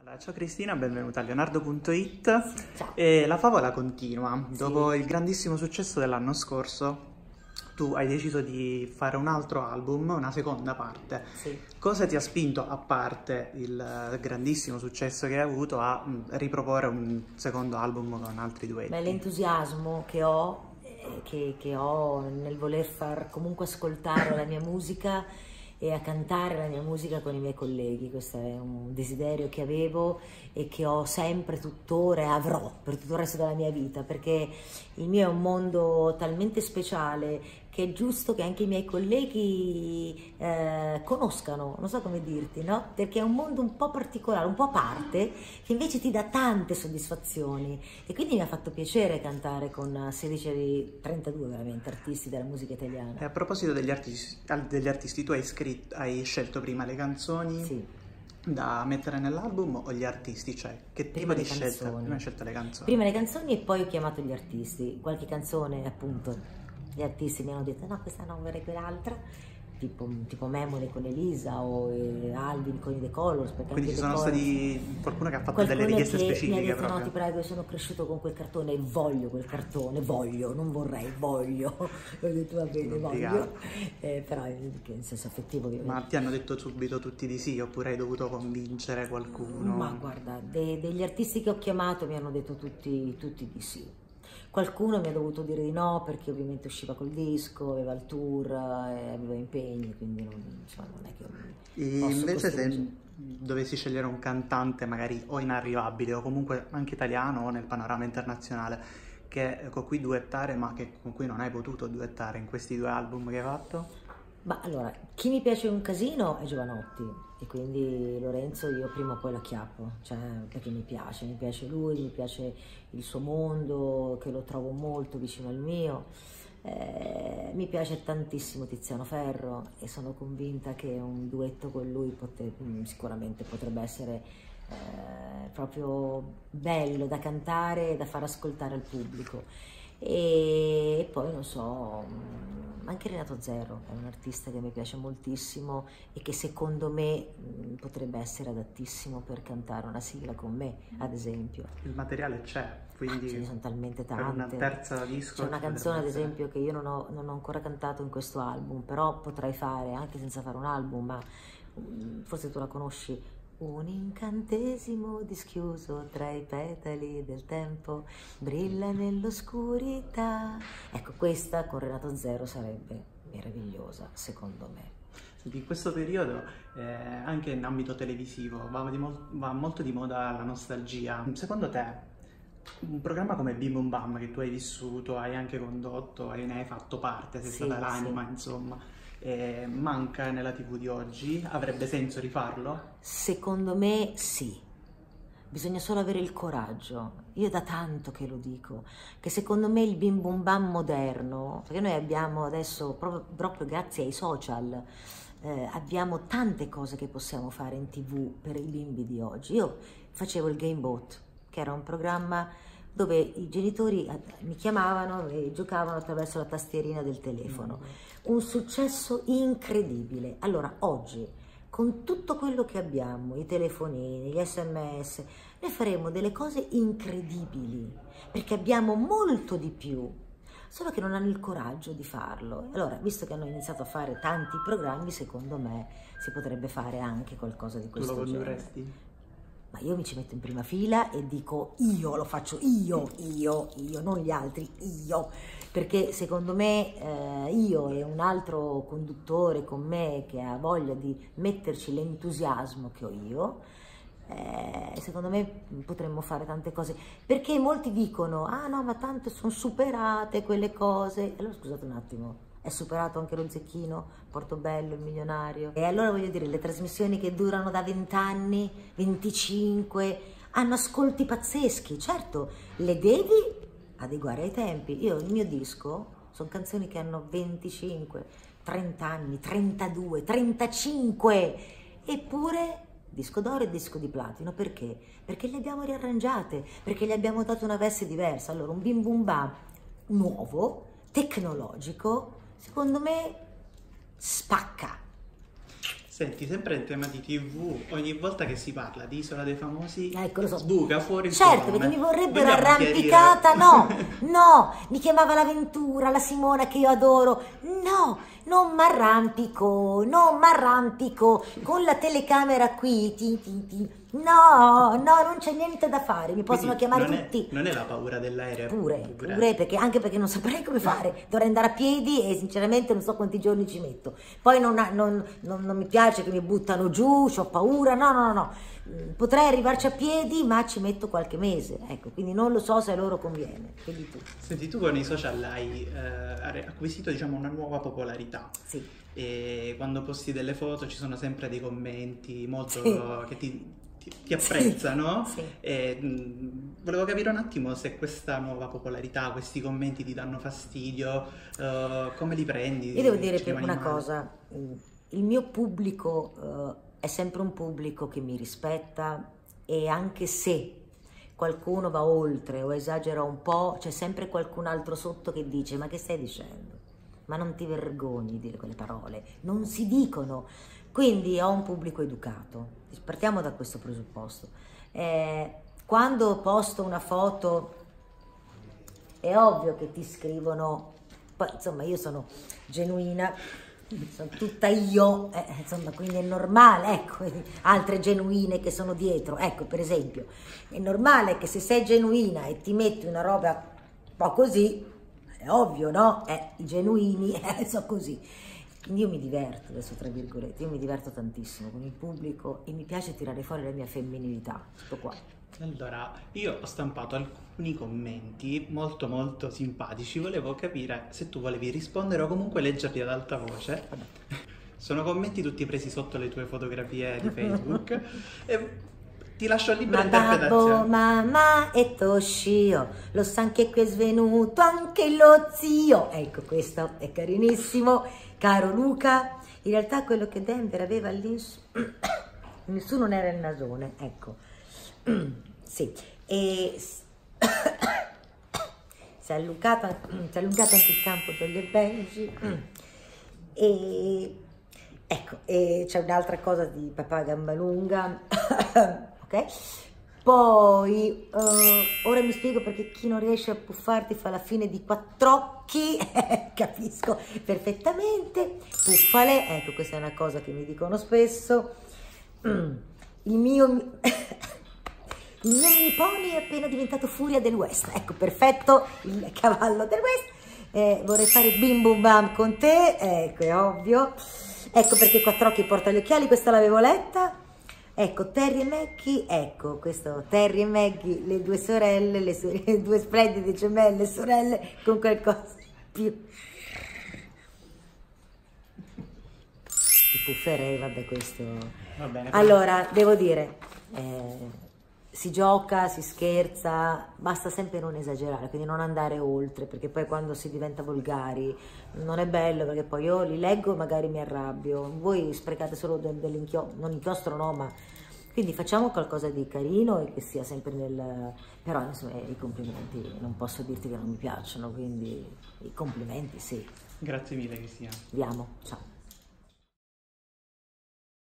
Ciao Cristina, benvenuta a Leonardo.it. Ciao. E la favola continua. Sì. Dopo il grandissimo successo dell'anno scorso, tu hai deciso di fare un altro album, una seconda parte. Sì. Cosa ti ha spinto, a parte il grandissimo successo che hai avuto, a riproporre un secondo album con altri duetti? Beh, l'entusiasmo che ho nel voler far comunque ascoltare la mia musica e a cantare la mia musica con i miei colleghi. Questo è un desiderio che avevo e che ho sempre, tuttora, e avrò per tutto il resto della mia vita, perché il mio è un mondo talmente speciale che è giusto che anche i miei colleghi conoscano, non so come dirti, no? Perché è un mondo un po' particolare, un po' a parte, che invece ti dà tante soddisfazioni, e quindi mi ha fatto piacere cantare con 16 di 32 veramente artisti della musica italiana. E a proposito degli artisti, tu hai scelto prima le canzoni? Sì. Da mettere nell'album o gli artisti? Cioè, che Prima tipo di le scelta? canzoni. Prima hai scelto le canzoni. Prima le canzoni e poi ho chiamato gli artisti. Qualche canzone, appunto, gli artisti mi hanno detto no, questa no, vorrei quell'altra, tipo Memole con Elisa o Alvin con i The Colors. Quindi ci sono stati qualcuno che ha fatto delle Qualcuno richieste che specifiche mi ha detto proprio. no, ti prego, sono cresciuto con quel cartone e voglio quel cartone, voglio, non vorrei, voglio. Ho detto va bene, voglio. Però in senso affettivo ovviamente. Ma ti hanno detto subito tutti di sì oppure hai dovuto convincere qualcuno? Ma guarda, degli artisti che ho chiamato mi hanno detto tutti di sì. Qualcuno mi ha dovuto dire di no perché ovviamente usciva col disco, aveva il tour, aveva impegni, quindi insomma, non è che posso Invece se costringere. dovessi scegliere un cantante magari o inarrivabile o comunque anche italiano o nel panorama internazionale con cui duettare ma con cui non hai potuto duettare in questi due album che hai fatto? Ma allora, chi mi piace un casino è Giovanotti, e quindi Lorenzo io prima o poi la chiappo, cioè perché mi piace lui, mi piace il suo mondo, che lo trovo molto vicino al mio. Mi piace tantissimo Tiziano Ferro e sono convinta che un duetto con lui sicuramente potrebbe essere proprio bello da cantare e da far ascoltare al pubblico. E poi non so, anche Renato Zero è un artista che mi piace moltissimo e che secondo me potrebbe essere adattissimo per cantare una sigla con me, ad esempio. Il materiale c'è, quindi Ce ne sono talmente per una tante. terza disco C'è una canzone ad potrebbe esempio che io non ho ancora cantato in questo album, però potrei fare anche senza fare un album, ma forse tu la conosci. Un incantesimo dischiuso tra i petali del tempo brilla nell'oscurità. Ecco, questa con Renato Zero sarebbe meravigliosa, secondo me. In questo periodo, anche in ambito televisivo, va molto di moda la nostalgia. Secondo te, un programma come Bim Bum Bam, che tu hai vissuto, hai anche condotto, ne hai fatto parte, sei stata l'anima, insomma, manca nella TV di oggi? Avrebbe senso rifarlo? Secondo me sì. Bisogna solo avere il coraggio. Io da tanto che lo dico, che secondo me il Bim Bum Bam moderno, perché noi abbiamo adesso, proprio grazie ai social, abbiamo tante cose che possiamo fare in TV per i bimbi di oggi. Io facevo il Game Boat, che era un programma dove i genitori mi chiamavano e giocavano attraverso la tastierina del telefono. Un successo incredibile. Allora, oggi, con tutto quello che abbiamo, i telefonini, gli SMS, noi faremo delle cose incredibili, perché abbiamo molto di più, solo che non hanno il coraggio di farlo. Allora, visto che hanno iniziato a fare tanti programmi, secondo me si potrebbe fare anche qualcosa di questo genere. Tu lo condurresti? Ma io mi ci metto in prima fila e dico io, lo faccio io, non gli altri, io. Perché secondo me io e un altro conduttore con me che ha voglia di metterci l'entusiasmo che ho io, secondo me potremmo fare tante cose. Perché molti dicono, ah no, ma tanto sono superate quelle cose. Allora scusate un attimo. È superato anche lo Zecchino, Portobello, il Milionario. E allora voglio dire, le trasmissioni che durano da 20 anni, 25, hanno ascolti pazzeschi. Certo, le devi adeguare ai tempi. Io, il mio disco, sono canzoni che hanno 25, 30 anni, 32, 35. Eppure disco d'oro e disco di platino. Perché? Perché le abbiamo riarrangiate, perché gli abbiamo dato una veste diversa. Allora, un Bim Bum Bam nuovo, tecnologico, secondo me spacca. Senti, sempre in tema di TV, ogni volta che si parla di Isola dei Famosi, ecco, lo so, sbuca fuori il certo, tuo perché nome. mi vorrebbero Vogliamo arrampicata, chiarire? no, mi chiamava l'Avventura, la Simona che io adoro, no, non m'arrampico, con la telecamera qui, no, non c'è niente da fare, mi possono Quindi chiamare non è- tutti. non è la paura dell'aereo? Pure, perché, anche perché non saprei come fare, dovrei andare a piedi e sinceramente non so quanti giorni ci metto. Poi non mi piace che mi buttano giù, ho paura, no. Potrei arrivarci a piedi, ma ci metto qualche mese, ecco, quindi non lo so se a loro conviene. Vedi tu. Senti, tu con i social hai acquisito, diciamo, una nuova popolarità. Sì. E quando posti delle foto ci sono sempre dei commenti molto Sì. che ti apprezzano. Sì. E, volevo capire un attimo se questa nuova popolarità, questi commenti ti danno fastidio, come li prendi? Io devo dire Ci rimani una male? cosa, il mio pubblico è sempre un pubblico che mi rispetta e anche se qualcuno va oltre o esagera un po', c'è sempre qualcun altro sotto che dice: ma che stai dicendo? Ma non ti vergogni di dire quelle parole? Non si dicono. Quindi ho un pubblico educato, partiamo da questo presupposto. Quando posto una foto è ovvio che ti scrivono, poi insomma io sono genuina, sono tutta io, insomma, quindi è normale, ecco, altre genuine che sono dietro, ecco, per esempio, è normale che se sei genuina e ti metti una roba un po' così, è ovvio, no? I genuini sono così. Quindi io mi diverto, adesso tra virgolette, io mi diverto tantissimo con il pubblico e mi piace tirare fuori la mia femminilità, tutto qua. Allora, io ho stampato alcuni commenti molto molto simpatici, volevo capire se tu volevi rispondere o comunque leggerli ad alta voce. Sono commenti tutti presi sotto le tue fotografie di Facebook e ti lascio libera Ma babbo, interpretazione. mamma e Toshio, lo san che qui è svenuto anche lo zio. Ecco, questo è carinissimo, caro Luca. In realtà quello che Denver aveva all'insù, nessuno non era il nasone, ecco. Sì, e si è allungato anche il campo delle Belgi. E ecco, e c'è un'altra cosa di papà Gambalunga. Ok? Poi ora mi spiego perché chi non riesce a puffarti fa la fine di quattro occhi. Capisco perfettamente. Puffale, ecco, questa è una cosa che mi dicono spesso. Il mio mini pony è appena diventato Furia del West. Ecco, perfetto, il cavallo del West. Vorrei fare bim bum bam con te, ecco, è ovvio. Ecco perché quattro occhi porta gli occhiali, questa l'avevo letta. Ecco, Terry e Maggie, ecco, questo Terry e Maggie, le due sorelle, le due splendide gemelle sorelle con qualcosa più. Ti pufferei, vabbè, questo. Va bene. Allora, devo dire, si gioca, si scherza, basta sempre non esagerare, quindi non andare oltre, perché poi quando si diventa volgari non è bello, perché poi io li leggo e magari mi arrabbio, voi sprecate solo dell'inchiostro, non inchiostro no, ma quindi facciamo qualcosa di carino e che sia sempre nel. Però insomma i complimenti non posso dirti che non mi piacciono, quindi i complimenti sì. Grazie mille Cristina. Andiamo, ciao.